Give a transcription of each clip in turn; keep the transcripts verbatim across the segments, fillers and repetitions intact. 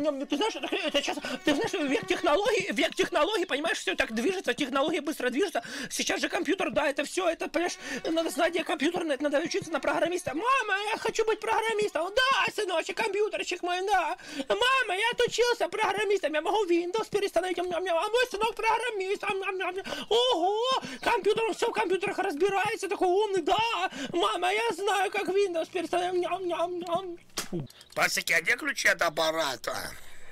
Ты знаешь, это, это сейчас, ты знаешь, век технологий, век технологий, понимаешь, все так движется, технологии быстро движутся. Сейчас же компьютер, да, это все, это, понимаешь, надо знать, где компьютер, надо учиться на программиста. Мама, я хочу быть программистом. Да, сыночек, компьютерчик мой, да. Мама, я отучился программистом, я могу Windows перестановить, а мой сынок программист. Ого, компьютер, он все в компьютерах разбирается, такой умный, да. Мама, я знаю, как Windows перестановить. Пасеки, а где ключи от аппарата?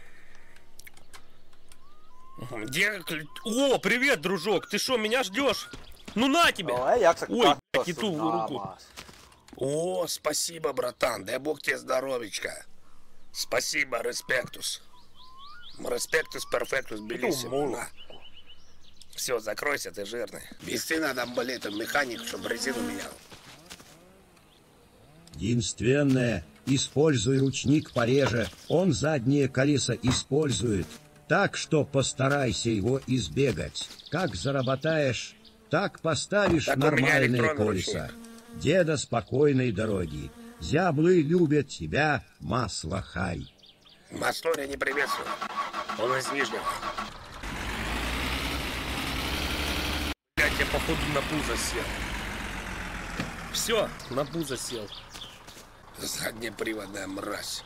Где ключ? О, привет, дружок, ты что, меня ждешь? Ну на тебе! Ой, блядь, не ту руку. О, спасибо, братан, дай бог тебе здоровечка. Спасибо, респектус. Респектус, перфектус, белиссимо. Все, закройся, ты жирный. Везти надо амбалетом механик, чтобы резину менял. Единственное, используй ручник пореже, он заднее колесо использует, так что постарайся его избегать. Как заработаешь, так поставишь так нормальные колеса. Ручник. Деда, спокойной дороги. Зяблы любят тебя, масло хай. Масло я не приветствую, он из Нижнего. Блять, я походу на пузо сел. Все, на пузо сел. Заднеприводная мразь.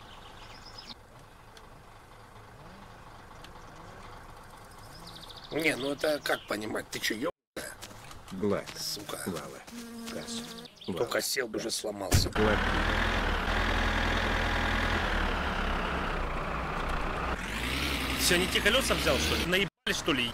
Не, ну это как понимать? Ты че, ебаная? Гладь. Сука. Вала. Газ. Только сел бы уже сломался. Гладь. Все, не те колеса взял, что ли? Наебали, что ли?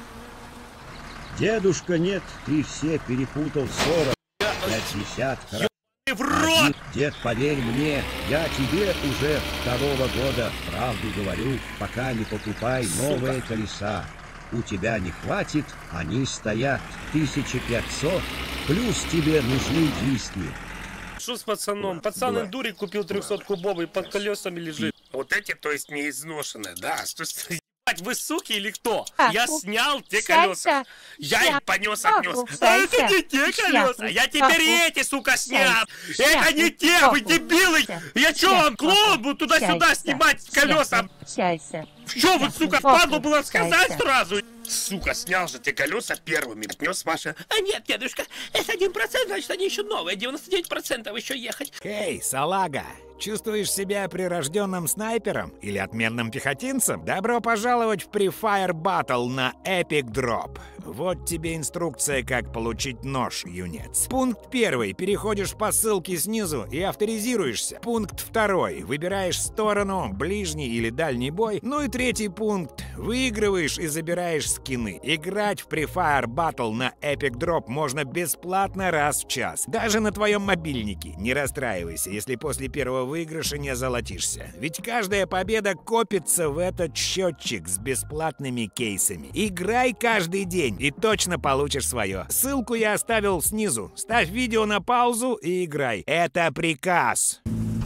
Дедушка, нет, ты все перепутал. Сорок, пятьдесят. В рот! Дед, поверь мне, я тебе уже второго года правду говорю, пока не покупай новые Сука. колеса. У тебя не хватит, они стоят тысяча пятьсот, плюс тебе нужны диски. Что с пацаном? Пацан эндурик купил трехсоткубовый, под колесами лежит. Вот эти, то есть не изношенные, да? Вы суки или кто? А, я снял те колеса. Я их понес, отнес. А это не те колеса. Я теперь эти, сука, снял. Это не те, вы дебилы. Я что, вам клоун буду туда-сюда снимать колеса? Что вы, сука, впадло было сказать сразу? Сука, снял же те колеса первыми, отнес Маша. А нет, дедушка, это один процент, значит, они еще новые, девяносто девять процентов еще ехать. Эй, салага, чувствуешь себя прирожденным снайпером или отменным пехотинцем? Добро пожаловать в Pre-Fire Battle на Epic Drop. Вот тебе инструкция, как получить нож, юнец. Пункт первый. Переходишь по ссылке снизу и авторизируешься. Пункт второй. Выбираешь сторону, ближний или дальний бой. Ну и третий пункт. Выигрываешь и забираешь скины. Играть в Pre-Fire Battle на Epic Drop можно бесплатно раз в час. Даже на твоем мобильнике. Не расстраивайся, если после первого выигрыша не золотишься. Ведь каждая победа копится в этот счетчик с бесплатными кейсами. Играй каждый день и точно получишь свое. Ссылку я оставил снизу. Ставь видео на паузу и играй. Это приказ.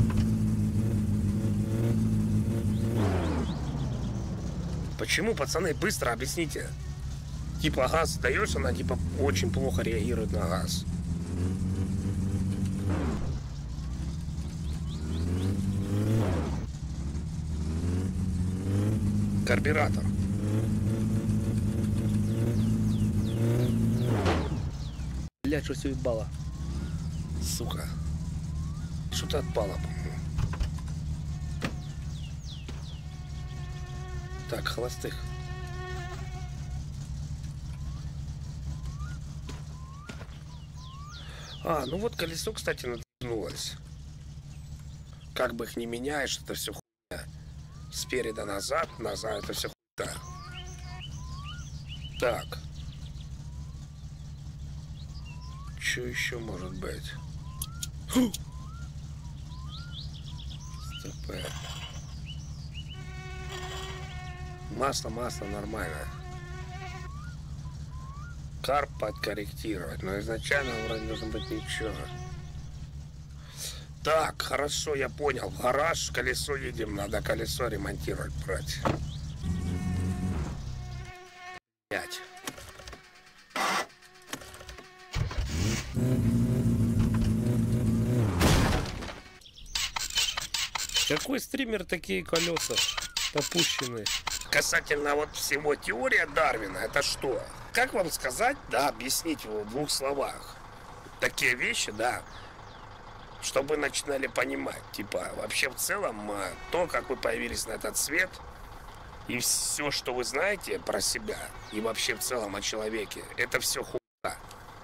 Почему, пацаны, быстро объясните? Типа газ даешь, она типа очень плохо реагирует на газ. Карбюратор. Блядь, что все ебало. Сука. Что-то отпало, по-моему. Так, холостых. А, ну вот колесо, кстати, надвинулось. Как бы их не меняешь, это все хуйня. Спереда назад, назад, это все хуйня. Так. Что еще может быть? Стоп. Масло, масло нормально. Карп подкорректировать, но изначально вроде должно быть ничего. Так, хорошо, я понял. В гараж, колесо едем, надо колесо ремонтировать, брать. Пять. Какой стример такие колеса? попущенные. Касательно вот всего теория Дарвина, это что? Как вам сказать, да, объяснить в двух словах? Такие вещи, да, чтобы вы начинали понимать. Типа, вообще в целом, то, как вы появились на этот свет, и все, что вы знаете про себя, и вообще в целом о человеке, это все хуйня.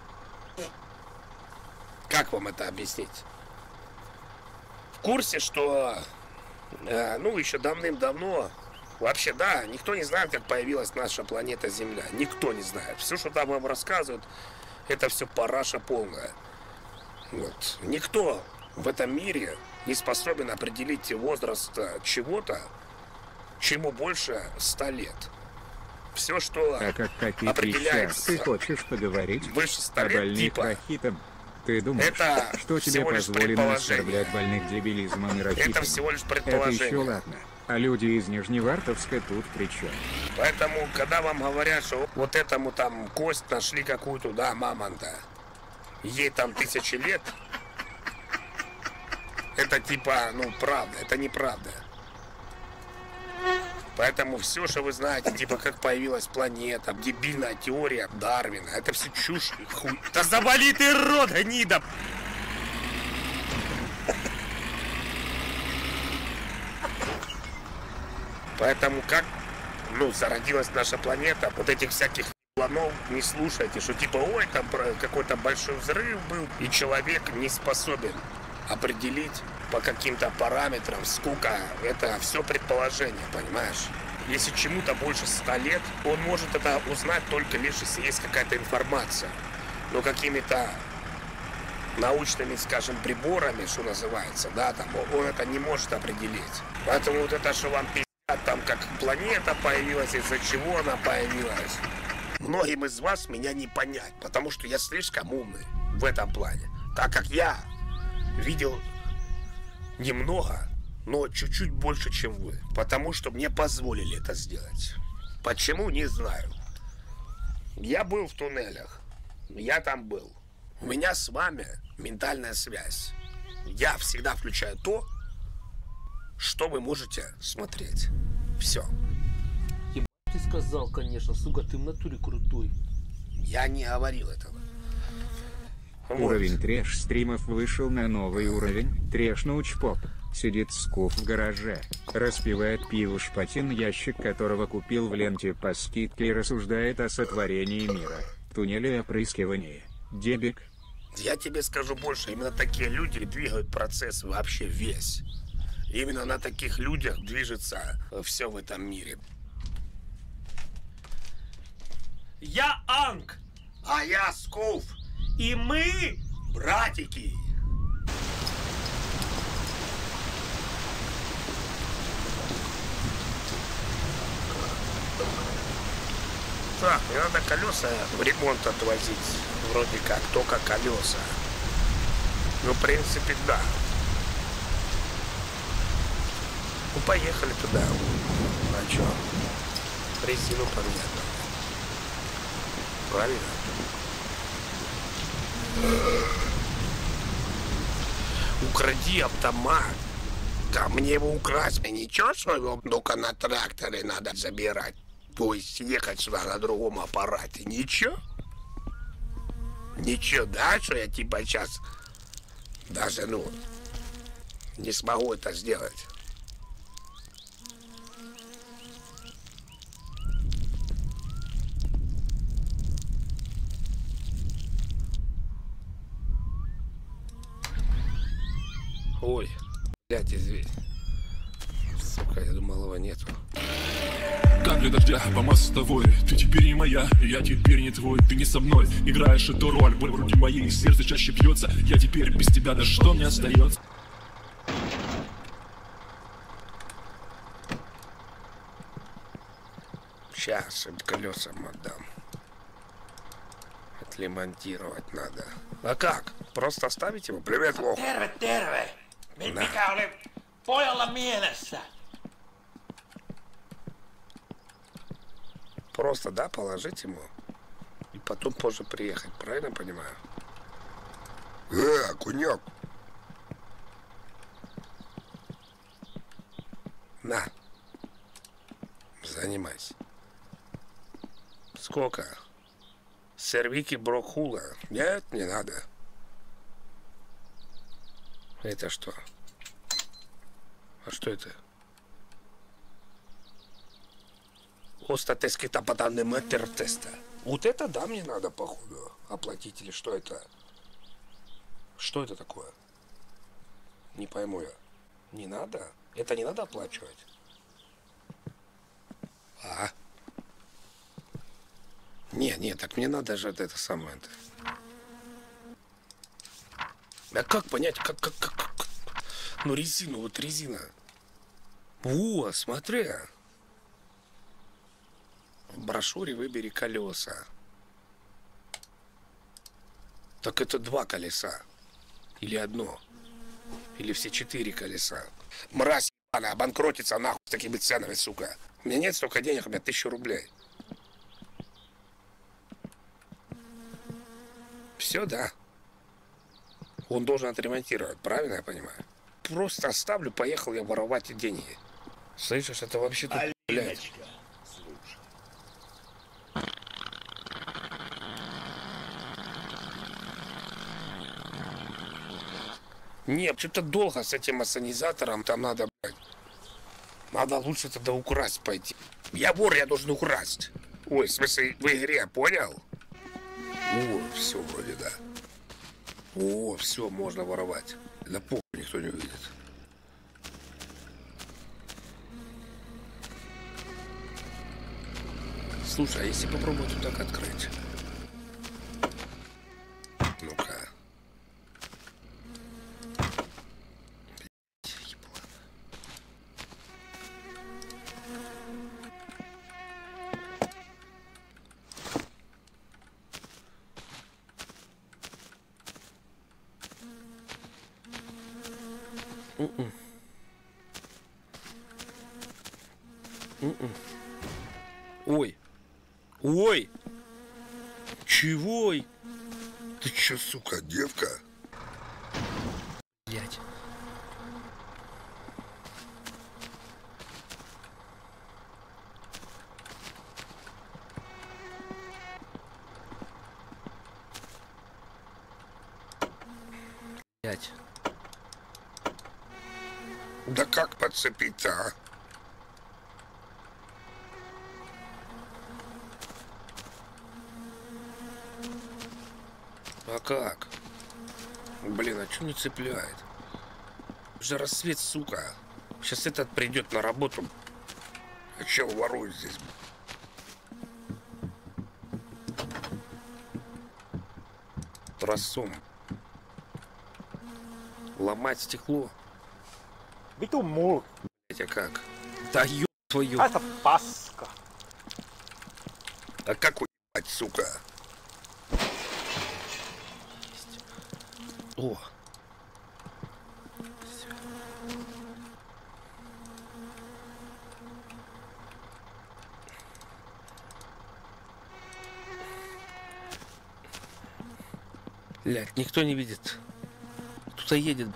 Как вам это объяснить? В курсе, что, э, ну, еще давным-давно, вообще, да, никто не знает, как появилась наша планета Земля. Никто не знает. Все, что там вам рассказывают, это все параша полная. Вот. Никто в этом мире не способен определить возраст чего-то, чему больше ста лет. Все, что А как какие определяется ты хочешь поговорить выше ста о лет, больных типа, рахитом? Ты думаешь, это что тебе всего лишь позволено предположение. оскорблять больных дебилизмом и рахитом? Это всего лишь Это предположение. еще ладно. А люди из Нижневартовска тут при чем? Поэтому, когда вам говорят, что вот этому там кость нашли какую-то, да, мамонта, ей там тысячи лет, это типа, ну, правда, это неправда. Поэтому все, что вы знаете, типа, как появилась планета, дебильная теория Дарвина, это все чушь и хуй. Да завали ты рот, гнида! Поэтому как, ну, зародилась наша планета, вот этих всяких планов не слушайте, что типа, ой, там какой-то большой взрыв был, и человек не способен определить по каким-то параметрам, сколько, это все предположение, понимаешь? Если чему-то больше ста лет, он может это узнать только лишь, если есть какая-то информация. Но какими-то научными, скажем, приборами, что называется, да, там, он это не может определить. Поэтому вот это, что вам пиздят, там, как планета появилась, из-за чего она появилась, многим из вас меня не понять, потому что я слишком умный в этом плане. Так как я видел немного, но чуть-чуть больше, чем вы. Потому что мне позволили это сделать. Почему, не знаю. Я был в туннелях. Я там был. У меня с вами ментальная связь. Я всегда включаю то, что вы можете смотреть. Все. Ебать ты сказал, конечно, сука, ты в натуре крутой. Я не говорил этого. Уровень Вот. трэш-стримов вышел на новый уровень. Трэш-научпоп сидит скуф в гараже, распивает пиво шпатин, ящик которого купил в ленте по скидке, и рассуждает о сотворении мира, туннеле и опрыскивании. Дебик. Я тебе скажу больше, именно такие люди двигают процесс вообще весь. Именно на таких людях движется все в этом мире. Я Анг, А я Скуф, и мы... братики. Так, мне надо колеса в ремонт отвозить. Вроде как, только колеса. Ну, в принципе, да. Ну, поехали туда. А чё? Резину поменять. Правильно? Укради автомат. Да мне его украсть, мне ничего, что его только на тракторе надо забирать. То есть ехать сюда на другом аппарате. Ничего? Ничего, да, что я типа сейчас даже, ну, не смогу это сделать. Ой, блядь, извини. Сука, я думал, его нету. Капли дождя по мостовой. Ты теперь не моя, я теперь не твой. Ты не со мной, играешь эту роль. Боль в груди моей, сердце чаще бьется. Я теперь без тебя, да что мне остается? Сейчас им колесам отдам. Отремонтировать надо. А как? Просто оставить его? Привет, Вов. Terve, terve! Mi- Mikä oli pojalla mielessä? Просто, да, положить ему. И потом позже приехать. Правильно понимаю? Э, окунек. На. занимайся. Сколько? Сервики брокхула? Нет, не надо. Это что? А что это? Остатескита по данным теста. Вот это да, мне надо, походу, оплатить. Или что это? Что это такое? Не пойму я. Не надо? Это не надо оплачивать? А? Не, не, так мне надо же это самое. -то. А как понять, как, как, как, как? Ну, резину, вот резина. О, смотри. В брошюре выбери колеса. Так это два колеса. Или одно. Или все четыре колеса. Мразь ебаная, обанкротится нахуй с такими ценами, сука. У меня нет столько денег, у меня тысяча рублей. Все, да. Он должен отремонтировать, правильно я понимаю? Просто оставлю, поехал я воровать деньги. Слышишь, это вообще-то, блядь. Нет, что-то долго с этим ассанизатором, там надо, блядь. Надо лучше тогда украсть пойти. Я вор, я должен украсть. Ой, в смысле, в игре, понял? О, все вроде, да. О, все, можно воровать. Да похуй, никто не увидит. Слушай, а если попробовать вот так открыть? Ну-ка. Блять, еблан. Mm-mm. Mm-mm. Ой. Ой. Чего? Ты чё, сука, девка? Блять. Блять. Да как подцепить-то, а? А как? Блин, а что не цепляет? Уже рассвет, сука. Сейчас этот придет на работу. А че ворует здесь? Тросом. Ломать стекло. Vitun muu. Блять, а как? Да ё твою. Это паска. А как уебать, сука? О. Блядь, никто не видит. Кто-то едет.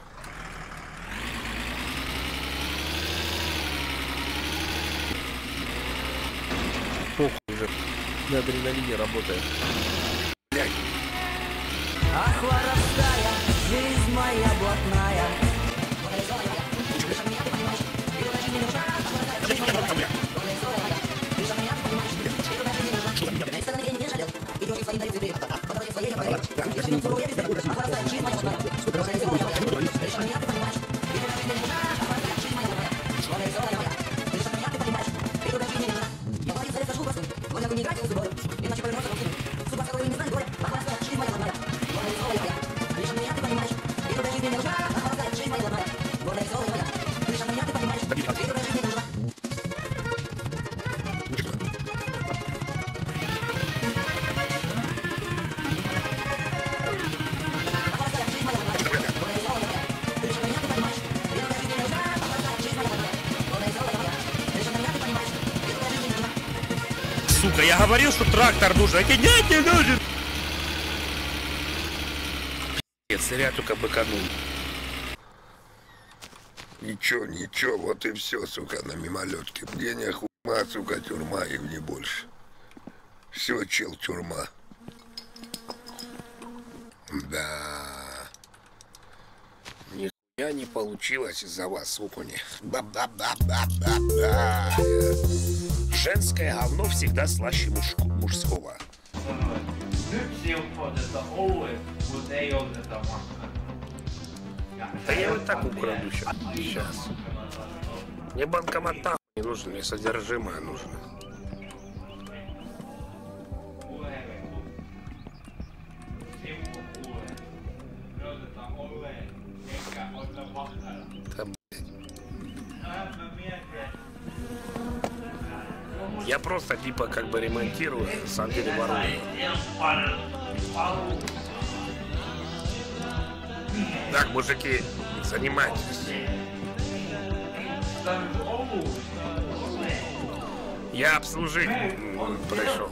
Похуй уже. На адреналине работает. Блядь. Ах, воровская, жизнь моя блатная. Сука, я говорил, что трактор нужен. А нет, не нужен. Пиздец, зря только быканул. Ничего, ничего, вот и все, сука, на мимолетке. Где не охуенно. Тюрьма, сука, тюрьма, и не больше. Все, чел, тюрьма. Да. Нихуя не получилось из-за вас, окуни. Да-да-да-да-да-да. Женское говно всегда слаще муж... мужского. Да я вот так украду сейчас. Сейчас. Мне банкомат нахуй не нужен, мне содержимое нужно. Да, я просто типа как бы ремонтирую, на самом деле ворую. Так, мужики, занимайтесь. Я обслужить пришел.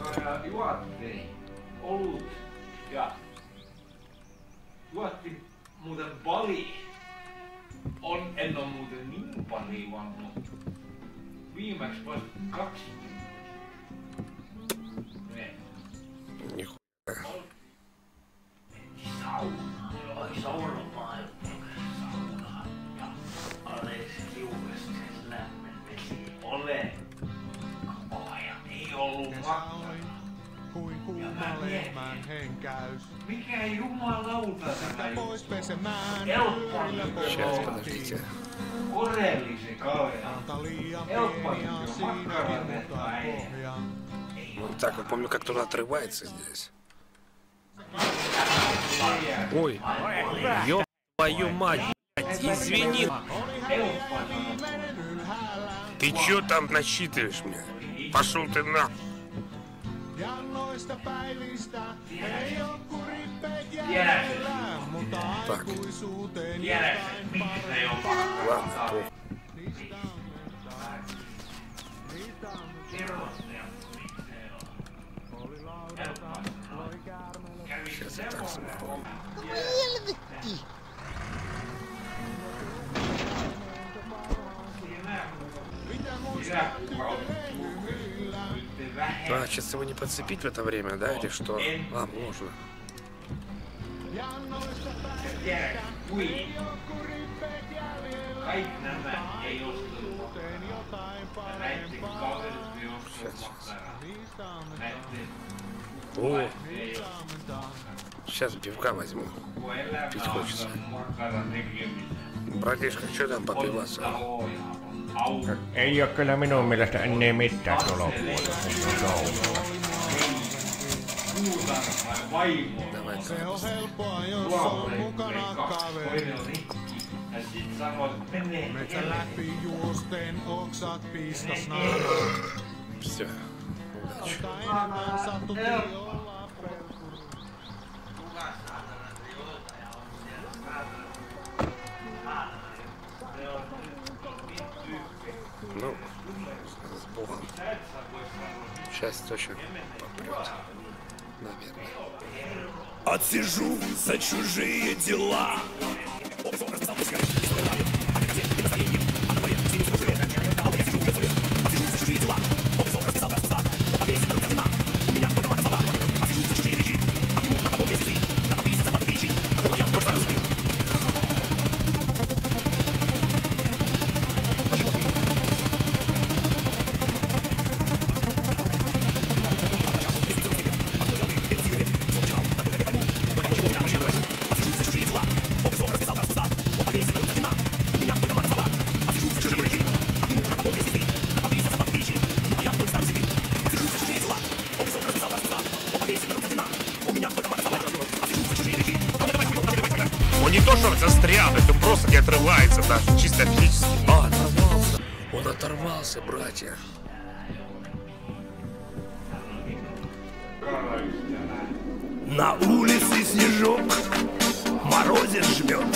Muuten pali on, en ole muuten niin paljon juonut. Viimeksi vasta kaksi. Sauna. Ai saunapaikat. Sauna. Ja Aleksi Kiukasta lämmin vesi. Ole. Kapaaja. Ei ollut makkara. Kuin kuuma lehmän henkäys. Mikä jumalauta tämä pois pesemään. Сейчас, подождите. Orellisen kaveri. Anta liian pieniä siinäkin mukaan pohjaa. Вот так вот, помню, как туда отрывается здесь. Ой, ёб твою мать, извини. Ты чё там насчитываешь мне? Пошел ты на. Так. Ладно, то. Сейчас я так смотрю. А, сейчас его не подцепить в это время, да, или что? А, можно. Сейчас, сейчас. О, сейчас пивка возьму. Пить хочется. Братишка, что там по пивасу? Ei oo kyllä minun mielestä enää mitään tuolla Давай, se on helppoa, jos on mukana kaveri. Metsän läpi juosten oksat pistas naaraan. Все. Удачи. Ota enemmän sattutti olla pelkuri. Ну, с Богом. Сейчас точно попрет. Наверное. Отсижу за чужие дела. Он не то, что застрял, он просто не отрывается даже, чисто физически. А, оторвался. Он оторвался, братья. На улице снежок, морозец жмет.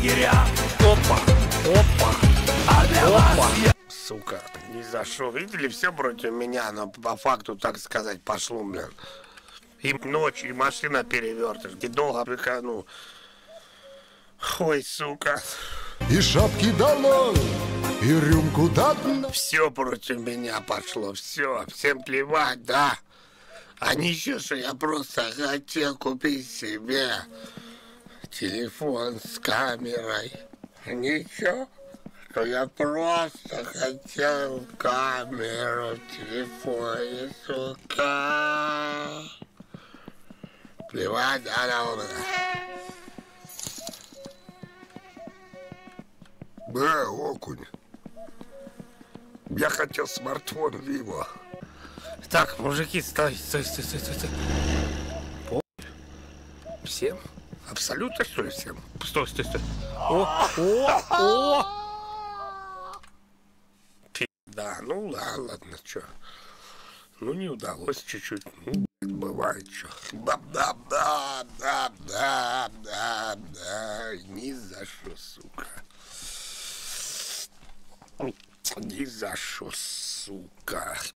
лагеря. Опа, опа, А для опа. вас я... Сука, ни за что. Видели, все против меня, но по факту, так сказать, пошло, блин. И ночь, и машина перевертыш, и долго прикану. Ой, сука. И шапки долой, и рюмку до дна. Все против меня пошло, все, всем плевать, да. А ничего, что я просто хотел купить себе телефон с камерой. Ничего, что я просто хотел камеру в телефоне, сука. Плевать, да, на меня. Бля, окунь. Я хотел смартфон Vivo. Так, мужики, стой, стой, стой, стой, стой, стой. По... Всем? Абсолютно, что ли, всем? Стой, стой, стой. О, о, о! Да, ну ладно, ладно, что. Ну, не удалось чуть-чуть. Ну, бывает, что. Да, да, да, да, да, да, да. Ни за что, сука. Ни за что, сука.